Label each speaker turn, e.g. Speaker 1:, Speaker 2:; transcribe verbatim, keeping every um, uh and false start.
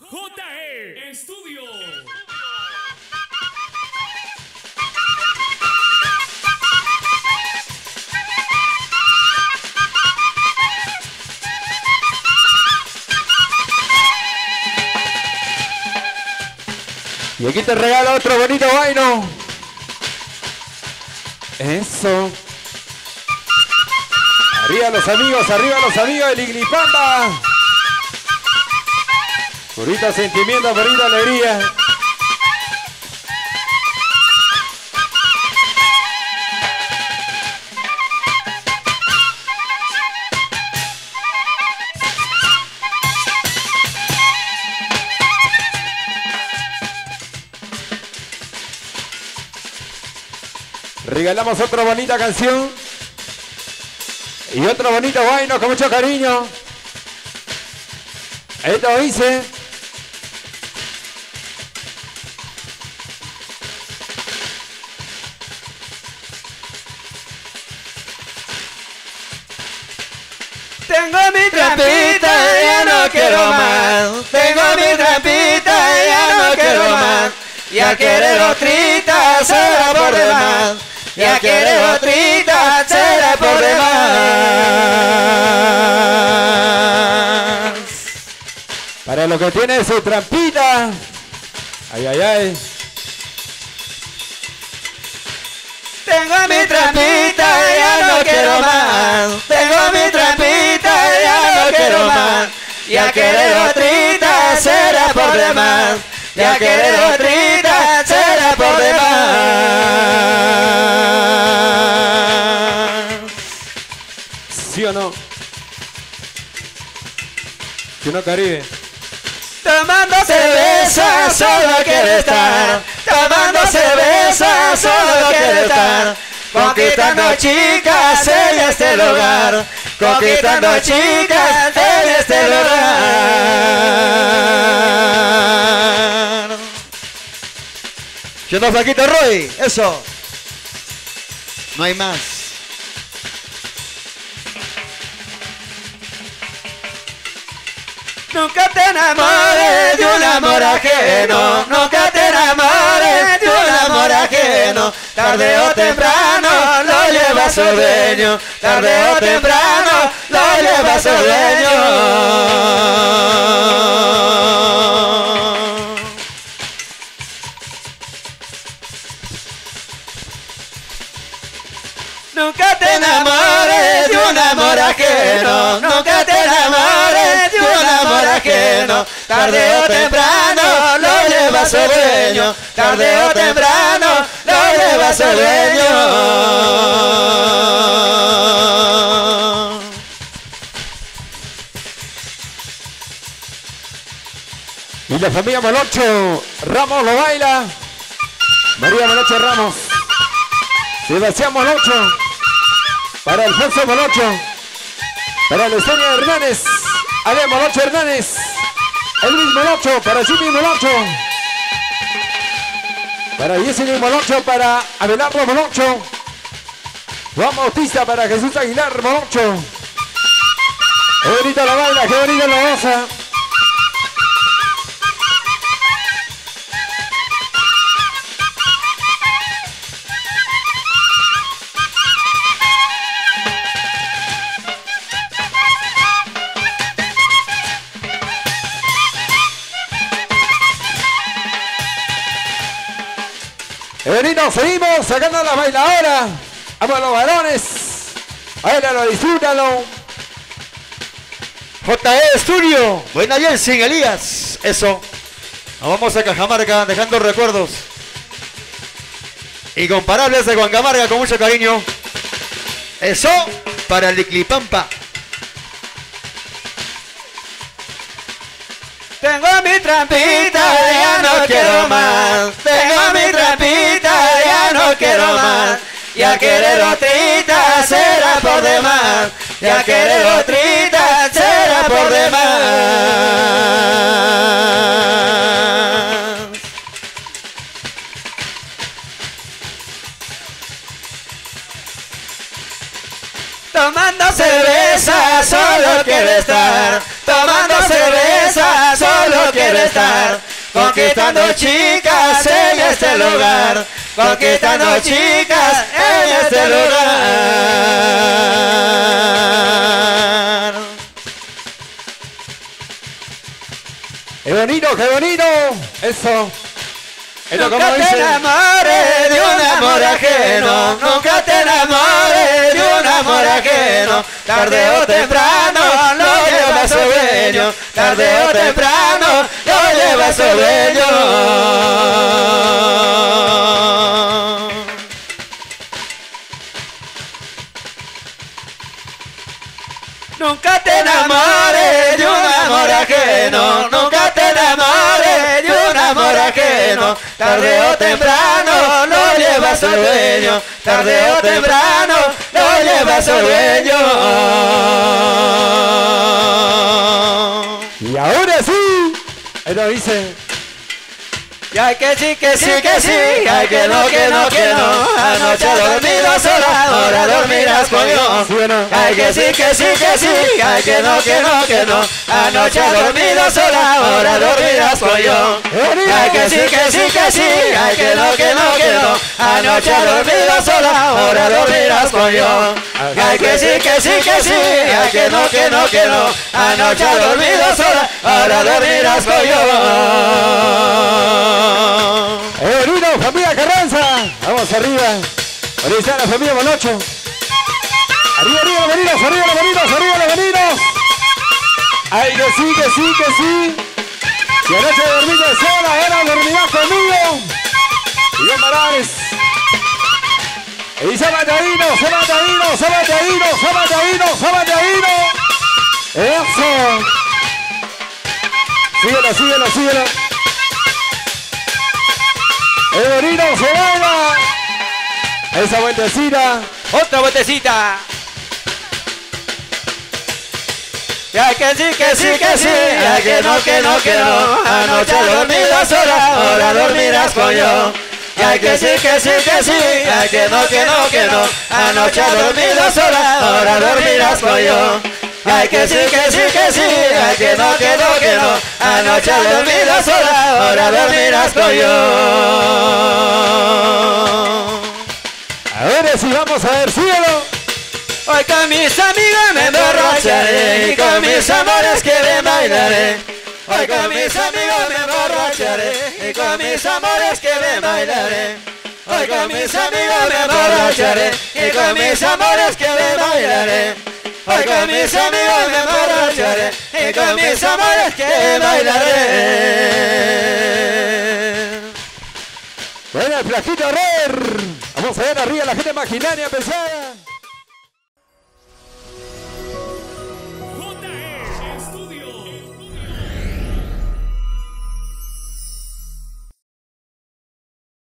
Speaker 1: J E Estudio.
Speaker 2: Y aquí te regalo otro bonito vaino. Eso. Arriba los amigos, arriba los amigos del Iglipamba. Purito sentimiento, purita alegría. Regalamos otra bonita canción y otro bonito vaino con mucho cariño. Esto dice:
Speaker 3: tengo mi trampita, ya no quiero más. Tengo mi trampita, ya no quiero más. Ya querer otrita será por demás. Ya querer otrita será por demás.
Speaker 2: Para los que tienen su trampita. Ay, ay, ay.
Speaker 3: Tengo mi trampita, ya no quiero más. Tengo mi trampita, ya no quiero más. Ya querer otrita será por demás. Ya querer otrita será por demás.
Speaker 2: ¿Sí o no? ¿Sí o no, Caribe?
Speaker 3: Tomando cerveza solo quiere estar. Tomando cerveza solo quiere estar. Conquistando chicas en este lugar. Conquistando chicas en este lugar.
Speaker 4: Yendo Flaquito Roy, eso. No hay más.
Speaker 3: Nunca te enamores de un amor ajeno. Nunca te enamores de un amor ajeno. Tarde o temprano lo lleva a su dueño. Tarde o temprano lo lleva a su dueño. Nunca te enamores de un amor ajeno. Nunca te enamores de un amor ajeno. Tarde o temprano lo lleva a su dueño. Tarde o temprano lo lleva a su dueño.
Speaker 2: Y la familia Molocho Ramos lo baila. María Molocho Ramos. Sebastián Molocho. Para Alfonso Molocho. Para Lesteña Hernández. Ale Molocho Hernández. Elvis Molocho. Para Jimmy Molocho. Para Yesenia Molocho. Para Abelardo Molocho. Juan Bautista. Para Jesús Aguilar Molocho. Qué bonito la baila. Qué bonito la goza. Venimos, seguimos sacando la bailadora. Vamos a los varones. Báilalo, disfrútalo.
Speaker 4: J E Estudio. Buena Jensen, Elías. Eso. Nos vamos a Cajamarca dejando recuerdos incomparables de Juan Camarga con mucho cariño. Eso para el Iglipamba.
Speaker 3: Tengo mi trampita, ya no quiero más. Tengo mi trampita, ya no quiero más. Ya querer otrita será por demás. Ya querer otrita será por demás. Tomando cerveza solo quiere estar. Tomando cerveza chicas, solo quiero estar conquistando chicas en este lugar, conquistando chicas en este lugar.
Speaker 2: ¡Qué bonito, qué bonito! Eso. Eso,
Speaker 3: Nunca
Speaker 2: como
Speaker 3: te
Speaker 2: dicen.
Speaker 3: enamores de un amor ajeno, nunca te enamores de un amor ajeno, tarde o temprano lo lleva su dueño, tarde o temprano lo lleva su dueño. Nunca te enamores de un amor ajeno, nunca te enamores de un amor ajeno, tarde o temprano lo lleva su dueño, tarde o temprano lo lleva su dueño.
Speaker 2: Y ahora sí. Ahí lo dice.
Speaker 3: Y hay que sí, que sí, que sí, hay que no, que no, que no, anoche has dormido sola, ahora dormirás conmigo.
Speaker 2: ¿Sí o no?
Speaker 3: Hay que sí, que sí, que sí, hay que no, que no, que no, anoche has dormido sola, ahora dormirás conmigo. Hay que sí, que sí, que sí, hay que no, que no, que no, anoche has dormido sola, ahora dormirás conmigo. Hay que sí, que sí, que sí, hay que no, que no, que no, anoche has dormido sola, ahora dormirás conmigo.
Speaker 2: ¡Eh, bonito, familia Carranza! Vamos arriba. Ahí está la familia Molocho. Arriba, arriba, los venidos, arriba, los venidos, arriba, los venidos. Ay, que sí, que sí, que sí. Si anoche dormiste sola, ahora dormirás conmigo. Y bien, Morales. Y Sabatadino, Sabatadino, Sabatadino, Sabatadino, Sabatadino. Eso. Síguelo, síguelo, síguelo. El bonito se baila. Esa vueltecita.
Speaker 3: Otra vueltecita. Ya que sí, que sí, que sí, ya que no, que no, que no, anoche has dormido sola, ahora dormirás con yo. Ya que sí, que sí, que sí, ya que no, que no, que no, anoche has dormido sola, ahora dormirás con yo. Ay, que sí, que sí, que sí, ay, que no, que no, que no, anoche has dormido sola, ahora dormirás con yo.
Speaker 2: Ahora sí vamos a ver cielo.
Speaker 3: Hoy con mis amigos me emborracharé y con mis amores que me bailaré. Hoy con mis amigos me emborracharé y con mis amores que me bailaré. Hoy con mis amigos me emborracharé y con mis amores que me bailaré. Hoy con mis amigos me emborracharé y con mis amores que bailaré.
Speaker 2: Bueno, el flaquito Rer. Vamos a ver arriba la gente maquinaria pesada.